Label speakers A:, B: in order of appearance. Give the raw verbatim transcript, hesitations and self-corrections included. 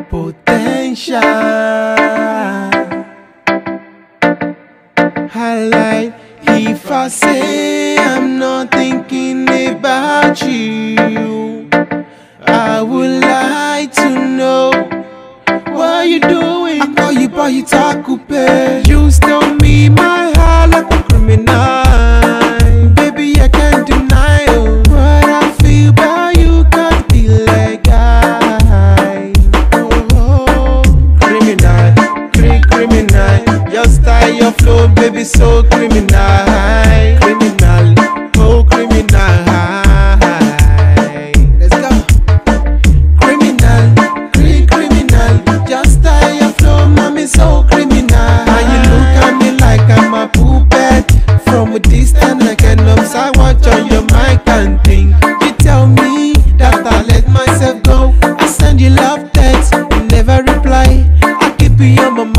A: potential. I lie if I say I'm not thinking about you. I would like to know what you doing. I call you boy, you talk coupe. You stole me my heart like a criminal. Baby, I can't deny oh, what I feel about you can't be legal. Oh, oh. Criminal, cri criminal. Your style, your flow, baby, so criminal. Criminal, oh criminal. Let's go. Criminal, cri criminal. Just style, your flow, mommy, so criminal. And you look at me like I'm a puppet. From a distance, like an ups, I watch on your mic and think. You tell me that I let myself go. I send you love text, you never reply. I keep you on my mind.